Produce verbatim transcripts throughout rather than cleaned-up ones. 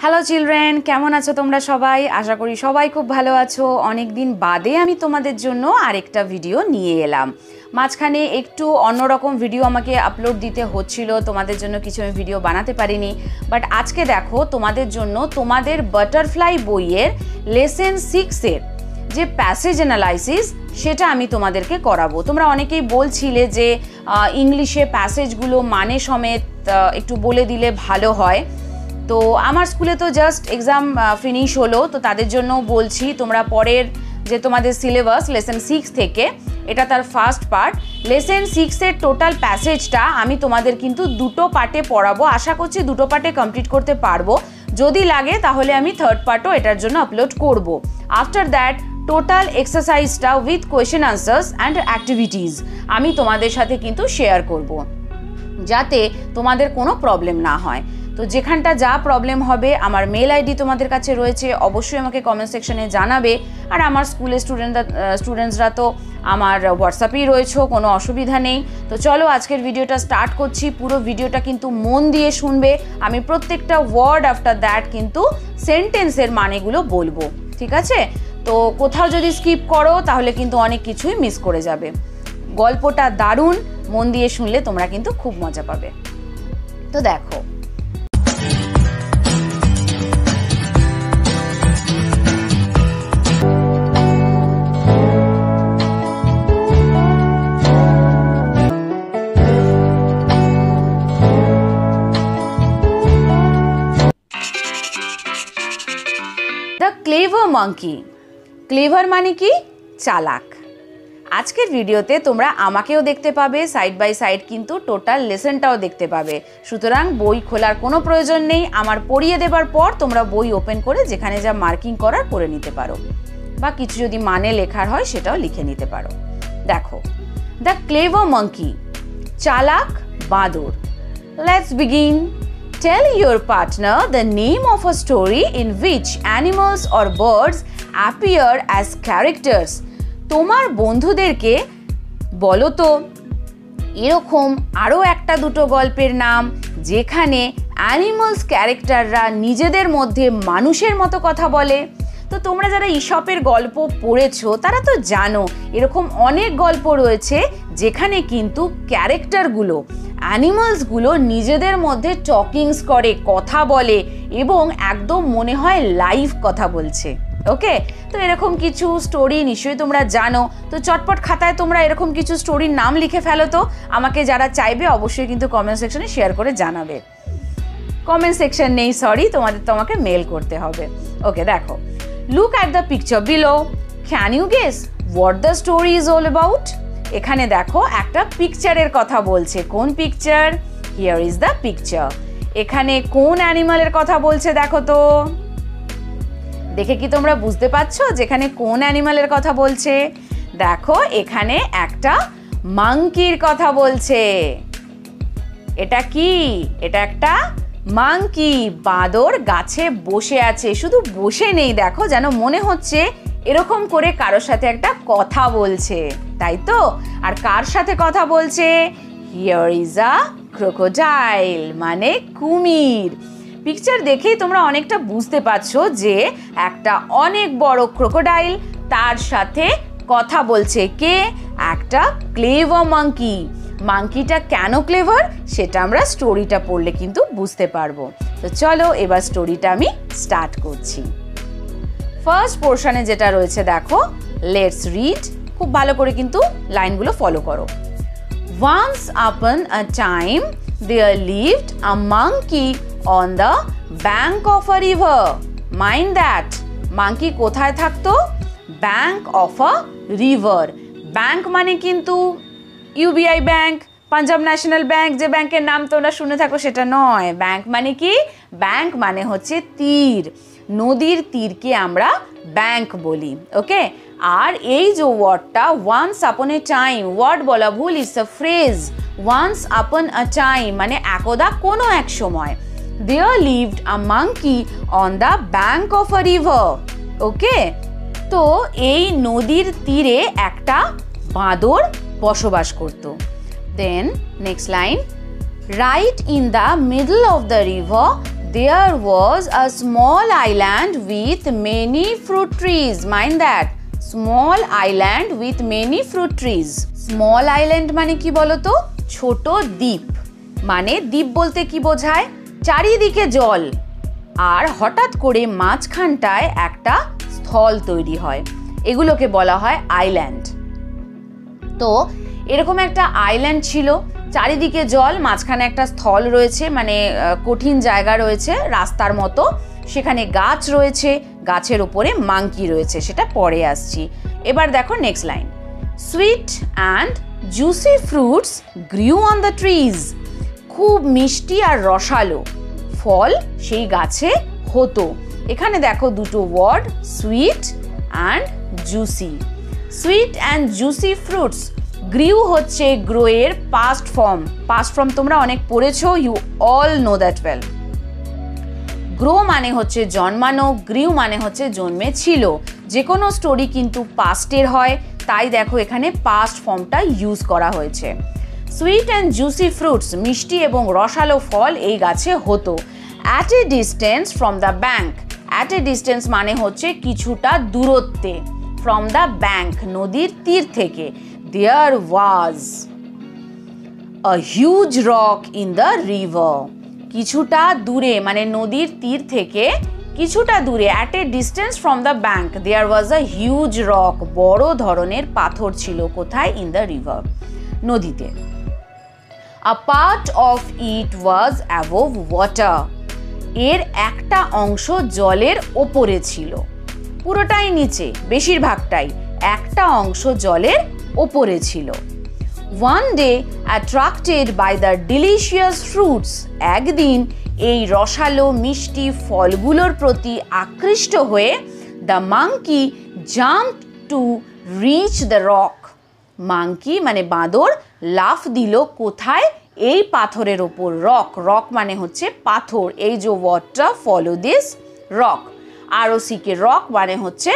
Hello children, কেমন আছো তোমরা সবাই? আশা করি সবাই খুব ভালো আছো। অনেক দিন বাদে আমি তোমাদের জন্য আরেকটা ভিডিও নিয়ে এলাম। মাঝখানে একটু অন্যরকম ভিডিও আমাকে আপলোড দিতে হচ্ছিল, তোমাদের জন্য কিছু আমি ভিডিও বানাতে পারিনি। বাট আজকে দেখো তোমাদের জন্য তোমাদের বাটারফ্লাই বইয়ের লেসন সিক্সের যে প্যাসেজ অ্যানালাইসিস সেটা আমি তোমাদেরকে করাবো। তোমরা অনেকেই বলছিলে যে ইংলিশে প্যাসেজগুলো মানে সমেত একটু বলে দিলে ভালো হয়। তো আমার স্কুলে তো জাস্ট এক্সাম ফিনিশ হলো, তো তাদের জন্য বলছি তোমরা পরের যে তোমাদের সিলেবাস লেসন সিক্স থেকে, এটা তার ফার্স্ট পার্ট। লেসন সিক্সের টোটাল প্যাসেজটা আমি তোমাদের কিন্তু দুটো পার্টে পড়াবো। আশা করছি দুটো পার্টে কমপ্লিট করতে পারবো। যদি লাগে তাহলে আমি থার্ড পার্টও এটার জন্য আপলোড করব। আফটার দ্যাট টোটাল এক্সারসাইজটা with question answers and activities আমি তোমাদের সাথে কিন্তু শেয়ার করব, যাতে তোমাদের কোনো প্রবলেম না হয়। তো যেখানটা যা প্রবলেম হবে, আমার মেল আইডি তোমাদের কাছে রয়েছে, অবশ্যই আমাকে কমেন্ট সেকশনে জানাবে। আর আমার স্কুলের স্টুডেন্টরা স্টুডেন্টসরা তো আমার হোয়াটসঅ্যাপেই রয়েছে, কোনো অসুবিধা নেই। তো চলো আজকের ভিডিওটা স্টার্ট করছি। পুরো ভিডিওটা কিন্তু মন দিয়ে শুনবে। আমি প্রত্যেকটা ওয়ার্ড আফটার দ্যাট কিন্তু সেন্টেন্সের মানেগুলো বলবো, ঠিক আছে? তো কোথাও যদি স্কিপ করো তাহলে কিন্তু অনেক কিছুই মিস করে যাবে। গল্পটা দারুণ, মন দিয়ে শুনলে তোমরা কিন্তু খুব মজা পাবে। তো দেখো, দ্য ক্লেভার মাঙ্কি। ক্লেভার মানে কি? চালাক। আজকের ভিডিওতে তোমরা আমাকেও দেখতে পাবে, সাইড বাই সাইড কিন্তু টোটাল লেসনটাও দেখতে পাবে। সুতরাং বই খোলার কোনো প্রয়োজন নেই। আমার পড়িয়ে দেবার পর তোমরা বই ওপেন করে যেখানে যা মার্কিং করার করে নিতে পারো, বা কিছু যদি মানে লেখার হয় সেটাও লিখে নিতে পারো। দেখো, দ্য ক্লেভার মাঙ্কি, চালাক বাঁদর। Let's begin. Tell your partner the name of a story in which animals or birds appear as characters. তোমার বন্ধুদেরকে বলো তো এরকম আরও একটা দুটো গল্পের নাম যেখানে অ্যানিমালস ক্যারেক্টাররা নিজেদের মধ্যে মানুষের মতো কথা বলে। তো তোমরা যারা ইসপের গল্প পড়েছো তারা তো জানো এরকম অনেক গল্প রয়েছে যেখানে কিন্তু ক্যারেক্টারগুলো, অ্যানিমালসগুলো নিজেদের মধ্যে টকিংস করে, কথা বলে এবং একদম মনে হয় লাইভ কথা বলছে। ওকে, তো এরকম কিছু স্টোরি নিশ্চয়ই তোমরা জানো। তো চটপট খাতায় তোমরা এরকম কিছু স্টোরির নাম লিখে ফেলো। তো আমাকে যারা চাইবে অবশ্যই কিন্তু কমেন্ট সেকশনে শেয়ার করে জানাবে। কমেন্ট সেকশন নেই, সরি, তোমাদের তো আমাকে মেল করতে হবে। ওকে, দেখো, look at the picture below. Can you guess what the story is all about? এখানে দেখো একটা পিকচারের কথা বলছে। কোন picture? Here is the picture. এখানে কোন অ্যানিমালের কথা বলছে দেখো তো। দেখে কি তোমরা বুঝতে পারছো যেখানে কোন অ্যানিমালের কথা বলছে? দেখো, এখানে একটা মাঙ্কির কথা বলছে। এটা কি? এটা একটা মাঙ্কি, বাঁদর গাছে বসে আছে। শুধু বসে নেই, দেখো যেন মনে হচ্ছে এরকম করে কারোর সাথে একটা কথা বলছে, তাই তো? আর কার সাথে কথা বলছে? হিয়ার ইজ আ ক্রোকোডাইল, মানে কুমির। পিকচার দেখেই তোমরা অনেকটা বুঝতে পারছো যে একটা অনেক বড় ক্রোকোডাইল, তার সাথে কথা বলছে কে? একটা ক্লেভার মাঙ্কি। মাঙ্কিটা কেন ক্লেভার সেটা আমরা স্টোরিটা পড়লে কিন্তু বুঝতে পারবো। তো চলো এবার স্টোরিটা আমি স্টার্ট করছি। ফার্স্ট পোর্শনে যেটা রয়েছে দেখো, লেটস রিড। খুব ভালো করে কিন্তু লাইনগুলো ফলো করো। Once upon a time there lived a monkey on the bank of a river. Mind that, monkey কোথায় থাকতো? Bank of a river. Bank মানে কিন্তু UBI bank, Punjab national bank, যে ব্যাংকের নাম তোমরা শুনে থাকো সেটা নয়। ব্যাঙ্ক মানে কি? ব্যাঙ্ক মানে হচ্ছে তীর। নদীর তীরকে আমরা ব্যাঙ্ক বলি। ওকে, আর এই যে ওয়ার্ডটা ওয়ান্স আপন এ টাইম, ওয়ার্ড বলা ভুল, it's a phrase. Once upon a time মানে একদা কোনো এক সময়। There lived a monkey on the bank of a river. Okay, তো এই নদীর তীরে একটা বাঁদর বসবাস করত। Then next line, right in the middle of the river There was a small island with many fruit trees. Mind that. Small island with many fruit trees. Small island মানে কি বলতো? ছোট দ্বীপ। মানে দ্বীপ বলতে কি বোঝায়? চারিদিকে জল আর হঠাৎ করে মাঝখানটায় একটা স্থল তৈরি হয়, এগুলোকে বলা হয় আইল্যান্ড। তো এরকম একটা আইল্যান্ড ছিল, চারিদিকে জল, মাঝখানে একটা স্থল রয়েছে, মানে কঠিন জায়গা রয়েছে রাস্তার মতো, সেখানে গাছ রয়েছে, গাছের উপরে মাঙ্কি রয়েছে, সেটা পরে আসছি। এবার দেখো next line, sweet and juicy fruits grew on the trees. খুব মিষ্টি আর রসালো ফল সেই গাছে হতো। এখানে দেখো দুটো word, sweet and juicy. Sweet and juicy fruits, grew হচ্ছে গ্রো এর পাস্ট ফর্ম। পাস্ট ফর্ম তোমরা অনেক পড়েছো, you all know that well. Grow মানে হচ্ছে জন্মানো, গ্রিউ মানে হচ্ছে জন্মেছিল। যে কোনো স্টোরি কিন্তু পাস্টের হয়, তাই দেখো এখানে পাস্ট ফর্মটা ইউজ করা হয়েছে। সুইট অ্যান্ড জুসি ফ্রুটস, মিষ্টি এবং রসালো ফল এই গাছে হতো। At a distance from the bank. At a distance মানে হচ্ছে কিছুটা দূরত্বে, ফ্রম দ্য ব্যাঙ্ক নদীর তীর থেকে। There was a huge rock in the river. কিছুটা দূরে মানে নদীর তীর থেকে কিছুটা দূরে, at a distance from the bank there was a huge rock, বড় ধরনের পাথর ছিল। কোথায়? ইন দ্য রিভার, নদীতে। A part of it was above water. এর একটা অংশ জলের ওপরে ছিল, পুরোটাই নিচে, বেশিরভাগটাই। একটা অংশ জলের ওপরে ছিল। One day attracted by the delicious fruits. একদিন এই রসালো মিষ্টি ফলগুলোর প্রতি আকৃষ্ট হয়ে the monkey jump to reach the rock. Monkey মানে বাঁদর লাফ দিল কোথায়? এই পাথরের ওপর। রক, রক মানে হচ্ছে পাথর। এই যে ওয়ার্ডটা, follow this rock, R O C K rock মানে হচ্ছে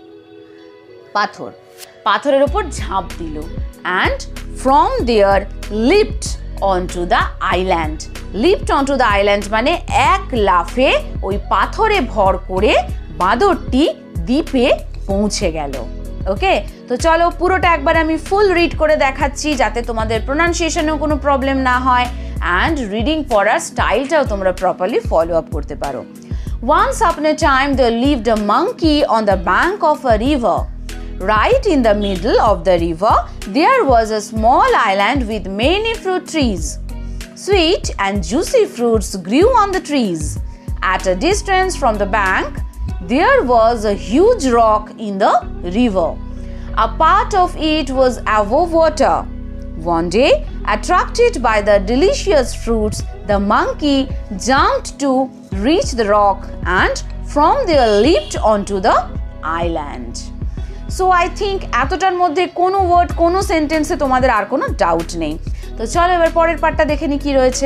পাথর। পাথরের ওপর ঝাঁপ দিল। And from there lift onto the island. Lift onto the island মানে এক লাফে ওই পাথরে ভর করে বাঁদরটি দ্বীপে পৌঁছে গেল। ওকে, তো চলো পুরোটা একবার আমি ফুল রিড করে দেখাচ্ছি যাতে তোমাদের প্রোনাউন্সিয়েশনেও কোনো প্রবলেম না হয়, অ্যান্ড রিডিং পড়ার স্টাইলটাও তোমরা প্রপারলি ফলো আপ করতে পারো। Once upon a time there lived a monkey on the bank of a river. Right in the middle of the river there was a small island with many fruit trees. Sweet and juicy fruits grew on the trees. At a distance from the bank there was a huge rock in the river. A part of it was above water. One day, attracted by the delicious fruits, the monkey jumped to reach the rock and from there leaped onto the island. So I think এতটার মধ্যে কোনো word, কোনো সেন্টেন্সে তোমাদের আর কোনো doubt নেই। তো চলো এবার পরের পার্টটা দেখে নি কি রয়েছে।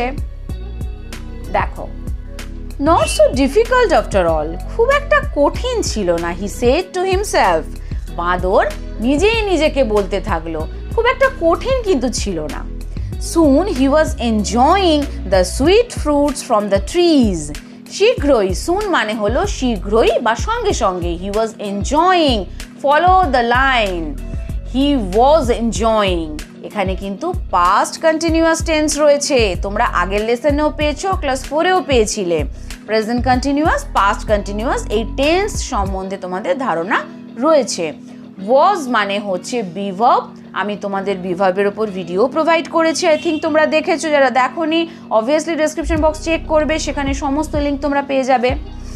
দেখো, not so difficult after all. খুব একটা কঠিন ছিল না, he said to himself. বাঁদর নিজেই নিজেকে বলতে থাকলো, খুব একটা কঠিন কিন্তু ছিল না। Soon he was enjoying the sweet fruits from the trees. শীঘ্রই, soon মানে হলো শীঘ্রই বা সঙ্গে সঙ্গে। he was enjoying, follow the line, he was enjoying। এখানে কিন্তু past continuous tense রয়েছে, তোমরা আগের লেসনেও পেয়েছো, ক্লাস ফোরেও পেয়েছিলে। প্রেজেন্ট কন্টিনিউয়াস, পাস্ট কন্টিনিউয়াস, এই টেন্স সম্বন্ধে তোমাদের ধারণা রয়েছে। was মানে হচ্ছে বিভার্ব, আমি তোমাদের বিভার্বের ওপর ভিডিও প্রোভাইড করেছি, আই থিঙ্ক তোমরা দেখেছো। যারা দেখোনি অবভিয়াসলি ডেসক্রিপশন বক্স চেক করবে, সেখানে সমস্ত লিঙ্ক তোমরা পেয়ে যাবে।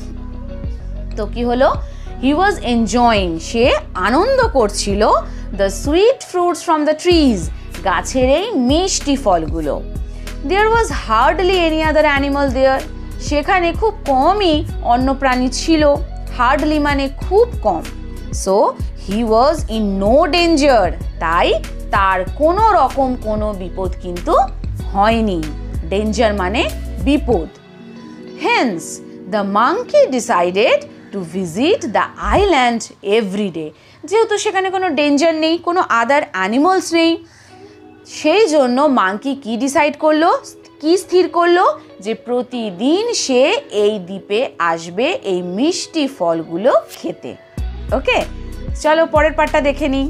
তো কি হলো? হি ওয়াজ এনজয়িং, সে আনন্দ করছিল, the sweet fruits from the trees, গাছের এই মিষ্টি ফলগুলো। There was hardly any other animal there, সেখানে খুব কমই অন্য প্রাণী ছিল। হার্ডলি মানে খুব কম। So he was in no danger, তাই তার কোনো রকম কোনো বিপদ কিন্তু হয়নি। ডেঞ্জার মানে বিপদ। Hence the monkey decided to visit the island every day. যেহেতু সেখানে কোনো ডেঞ্জার নেই, কোনো আদার অ্যানিমালস নেই, সেই জন্য মাঙ্কি কি ডিসাইড করলো? কি স্থির করলো যে প্রতিদিন সে এই দ্বীপে আসবে এই মিষ্টি ফলগুলো খেতে। ওকে, চলো পরের পার্টটা দেখে নিই।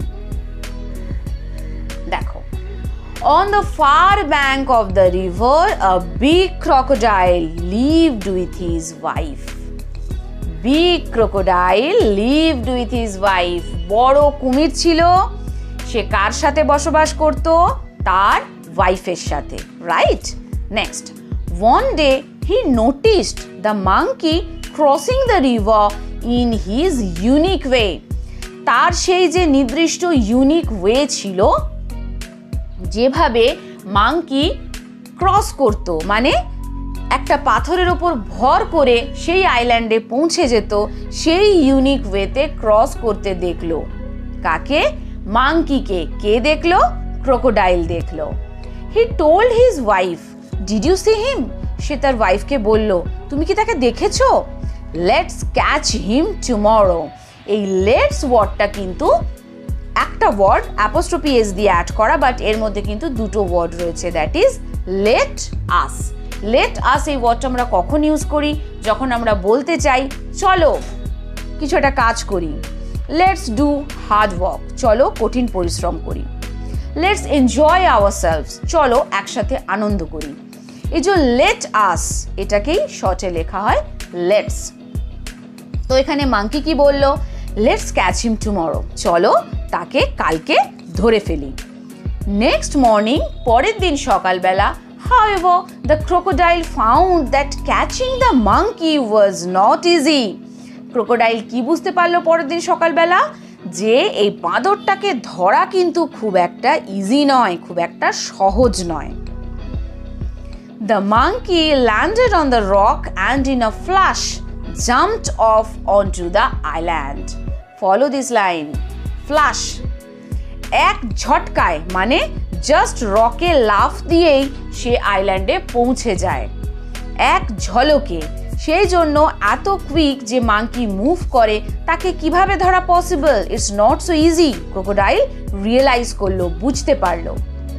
দেখো, on the far bank of the river a big crocodile lived with his wife. Big crocodile lived with his wife. বড় কুমির ছিল, সে কার সাথে বসবাস করত? তার ওয়াইফের সাথে, right? Next, one day he noticed the monkey crossing the river in his unique way. তার সেই যে নির্দিষ্ট ইউনিক ওয়ে ছিল, যেভাবে মাংকি ক্রস করত, মানে একটা পাথরের ওপর ভর করে সেই আইল্যান্ডে পৌঁছে যেত, সেই ইউনিক ওয়েতে ক্রস করতে দেখলো। কাকে? মাংকিকে। কে দেখলো? ক্রোকোডাইল দেখলো। He told his wife, did you see him? সে তার ওয়াইফকে বলল, তুমি কি তাকে দেখেছো? Let's catch him tomorrow. এই লেটস ওয়ার্ডটা কিন্তু একটা ওয়ার্ড অ্যাপোস্ট্রফি এস দিয়ে অ্যাড করা, বাট এর মধ্যে কিন্তু দুটো ওয়ার্ড রয়েছে, that is let us. Let us এই ওয়ার্ডটা আমরা কখন ইউজ করি? যখন আমরা বলতে চাই চলো কিছু একটা কাজ করি। লেটস ডু হার্ড ওয়ার্ক, চলো কঠিন পরিশ্রম করি। লেটস এনজয় আওয়ারসেলভস, চলো একসাথে আনন্দ করি। এই যে লেট আস, এটাকেই শর্টে লেখা হয় লেটস। তো এখানে মাংকি কি বলল? লেটস ক্যাচ হিম টুমরো, চলো তাকে কালকে ধরে ফেলি। নেক্সট মর্নিং, পরের দিন সকালবেলা, however the crocodile found that catching the monkey was not easy. Crocodile কি বুঝতে পারলো পরের দিন সকালবেলা? যে এই বাঁদরটাকে ধরা কিন্তু খুব একটা ইজি নয়, খুব একটা সহজ নয়। The monkey landed on the rock and in a flash jumped off onto the island. Follow this line. Flash, এক ঝটকায়, মানে জাস্ট রকে লাফ দিয়েই সে আইল্যান্ডে পৌঁছে যায়, এক ঝলকে। সেই জন্য এত কুইক যে মাংকি মুভ করে, তাকে কিভাবে ধরা possible? It's not so easy. Crocodile realise করলো, বুঝতে পারলো।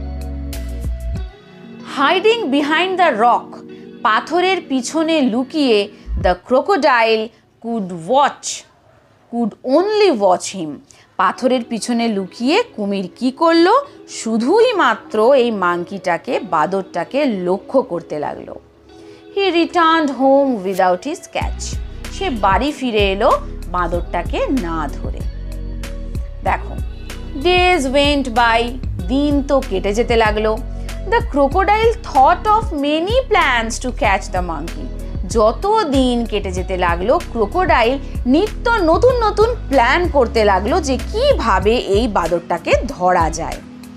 হাইডিং বিহাইন্ড দ্য রক, পাথরের পিছনে লুকিয়ে, the crocodile could watch could only watch him. পাথরের পিছনে লুকিয়ে কুমির কি করলো? শুধুই মাত্র এই মাংকিটাকে, বাদরটাকে লক্ষ্য করতে লাগলো। He returned home without his catch. সে বাড়ি ফিরে এলো বাঁদরটাকে না ধরে। দেখো, ডেজ ওয়েন্ট বাই, দিন তো কেটে যেতে লাগলো। The crocodile thought of many plans to catch the monkey. যত দিন কেটে যেতে লাগলো, ক্রোকোডাইল নিত্য নতুন নতুন প্ল্যান করতে লাগলো যে কিভাবে এই বাঁদরটাকে ধরা যায়।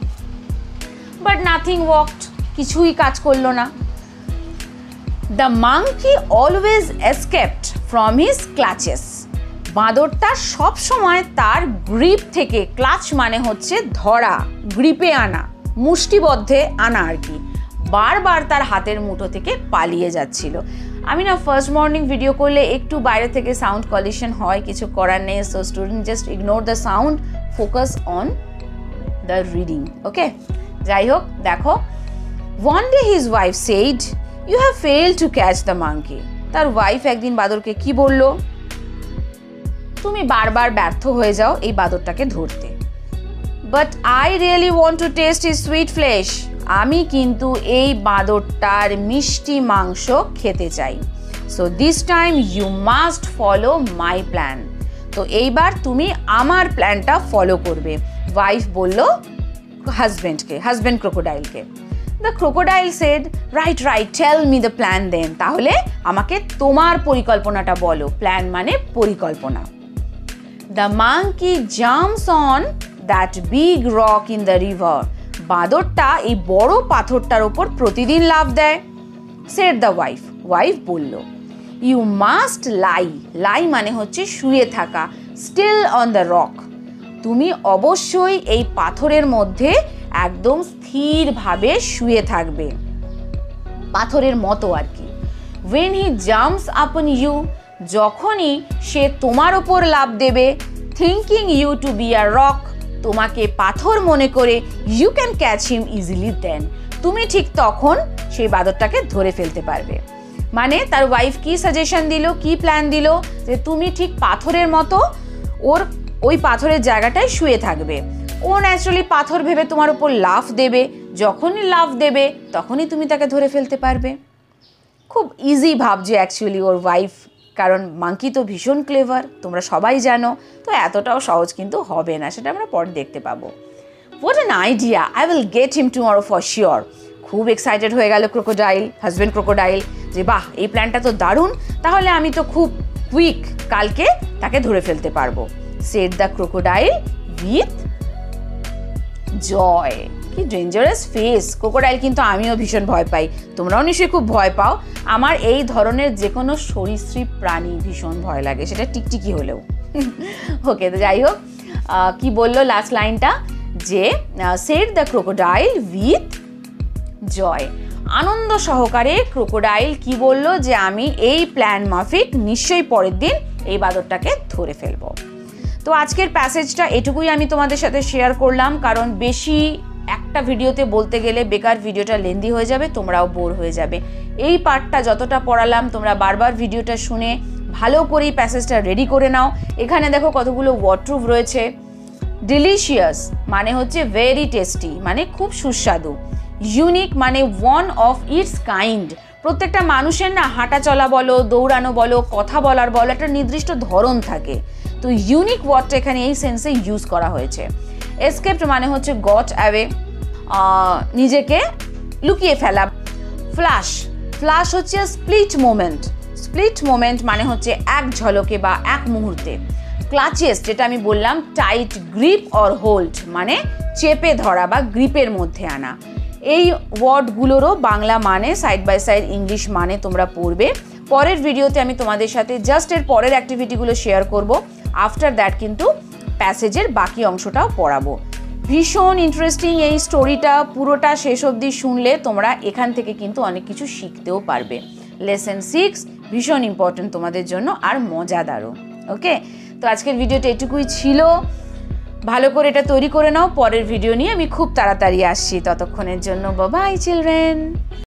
বাট নাথিং ওয়ার্কড, কিছুই কাজ করলো না। The monkey always escaped from his clutches. বাঁদরটা সবসময় তার গ্রিপ থেকে, ক্লাচ মানে হচ্ছে ধরা, গ্রিপে আনা, মুষ্টিবদ্ধে আনা আর কি, বারবার তার হাতের মুঠো থেকে পালিয়ে যাচ্ছিল। আমি না ফার্স্ট মর্নিং ভিডিও করলে একটু বাইরে থেকে সাউন্ড কলিশন হয়, কিছু করার নেই। So student just ignore the sound, focus on the reading. Okay, যাই হোক, দেখো, one day his wife said, you have failed to catch the monkey. তার ওয়াইফ একদিন বাদরকে কি বলল? তুমি বারবার ব্যর্থ হয়ে যাও এই বাদরটাকে ধরতে। But I really want to taste his sweet flesh. আমি কিন্তু এই বাঁদরটার মিষ্টি মাংস খেতে চাই। So this time you must follow my plan. তো এইবার তুমি আমার প্ল্যানটা ফলো করবে। ওয়াইফ বলল হাজব্যান্ডকে, হাজব্যান্ড ক্রোকোডাইলকে। The crocodile said, right right tell me the plan then. তাহলে আমাকে তোমার পরিকল্পনাটা বলো। প্ল্যান মানে পরিকল্পনা। The monkey jumps on that big rock in the river. বাঁদরটা এই বড় পাথরটার ওপর প্রতিদিন লাফ দেয়। Said the wife. ওয়াইফ বলল, ইউ মাস্ট লাই। লাই মানে হচ্ছে শুয়ে থাকা। Still on the rock. তুমি অবশ্যই এই পাথরের মধ্যে একদম স্থিরভাবে শুয়ে থাকবে, পাথরের মতো আর কি। when he jumps upon you, যখনই সে তোমার ওপর লাফ দেবে, thinking you to be a rock, তোমাকে পাথর মনে করে, you can catch him easily then, তুমি ঠিক তখন সেই বাঁদরটাকে ধরে ফেলতে পারবে। মানে তার ওয়াইফ কি সাজেশন দিল, কি প্ল্যান দিল, যে তুমি ঠিক পাথরের মতো ওর ওই পাথরের জায়গাটায় শুয়ে থাকবে। ও ন্যাচারালি পাথর ভেবে তোমার উপর লাফ দেবে, যখনই লাফ দেবে তখনই তুমি তাকে ধরে ফেলতে পারবে। খুব ইজি ভাবছে অ্যাকচুয়ালি ওর ওয়াইফ, কারণ মাঙ্কি তো ভীষণ ক্লেভার, তোমরা সবাই জানো। তো এতটাও সহজ কিন্তু হবে না, সেটা আমরা পরে দেখতে পাবো। What an idea, I will get him tomorrow for sure. খুব এক্সাইটেড হয়ে গেল ক্রোকোডাইল, হাজব্যান্ড ক্রোকোডাইল, যে বাহ এই প্ল্যানটা তো দারুণ, তাহলে আমি তো খুব কুইক কালকে তাকে ধরে ফেলতে পারবো। Said the crocodile with joy. কি ডেঞ্জারাস ফেস। ক্রোকোডাইল কিন্তু আমিও ভীষণ ভয় পাই, তোমরাও নিশ্চয়ই খুব ভয় পাও। আমার এই ধরনের যে কোনো সরীসৃপ প্রাণী ভীষণ ভয় লাগে, সেটা টিকটিকি হলেও। ওকে, তো যাই হোক, কি বললো লাস্ট লাইনটা, যে said the crocodile with joy. আনন্দ সহকারে ক্রোকোডাইল কি বলল, যে আমি এই প্ল্যান মাফিক নিশ্চয়ই পরের দিন এই বাঁদরটাকে ধরে ফেলবো। তো আজকের প্যাসেজটা এটুকুই আমি তোমাদের সাথে শেয়ার করলাম, কারণ বেশি একটা ভিডিওতে বলতে গেলে বেকার ভিডিওটা লেন্দি হয়ে যাবে, তোমরাও বোর হয়ে যাবে। এই পার্টটা যতটা পড়ালাম তোমরা বারবার ভিডিওটা শুনে ভালো করেই প্যাসেজটা রেডি করে নাও। এখানে দেখো কতগুলো ওয়ার্ডপ্রুফ রয়েছে। ডিলিশিয়াস মানে হচ্ছে ভেরি টেস্টি, মানে খুব সুস্বাদু। ইউনিক মানে ওয়ান অফ ইটস কাইন্ড। প্রত্যেকটা মানুষের না হাঁটা চলা বলো, দৌড়ানো বলো, কথা বলার বলো, একটা নির্দিষ্ট ধরন থাকে। তো ইউনিক ওয়ার্ডটা এখানে এই সেন্সে ইউজ করা হয়েছে। এসকেপড মানে হচ্ছে গট অ্যাওয়ে, নিজেকে লুকিয়ে ফেলা। ফ্ল্যাশ, ফ্ল্যাশ হচ্ছে স্প্লিট মোমেন্ট। স্প্লিট মোমেন্ট মানে হচ্ছে এক ঝলকে বা এক মুহূর্তে। ক্লাচেস, যেটা আমি বললাম টাইট গ্রিপ অর হোল্ড, মানে চেপে ধরা বা গ্রিপের মধ্যে আনা। এই ওয়ার্ডগুলোরও বাংলা মানে সাইড বাই সাইড ইংলিশ মানে তোমরা পড়বে। পরের ভিডিওতে আমি তোমাদের সাথে জাস্ট এর পরের অ্যাক্টিভিটিগুলো শেয়ার করব। আফটার দ্যাট কিন্তু প্যাসেজের বাকি অংশটাও পড়াবো। ভীষণ ইন্টারেস্টিং এই স্টোরিটা, পুরোটা শেষ অবধি শুনলে তোমরা এখান থেকে কিন্তু অনেক কিছু শিখতেও পারবে। লেসন সিক্স ভীষণ ইম্পর্টেন্ট তোমাদের জন্য আর মজাদারও। ওকে, তো আজকের ভিডিওটা এটুকুই ছিল। ভালো করে এটা তৈরি করে নাও, পরের ভিডিও নিয়ে আমি খুব তাড়াতাড়ি আসছি। ততক্ষণের জন্য বাই বাই চিলড্রেন।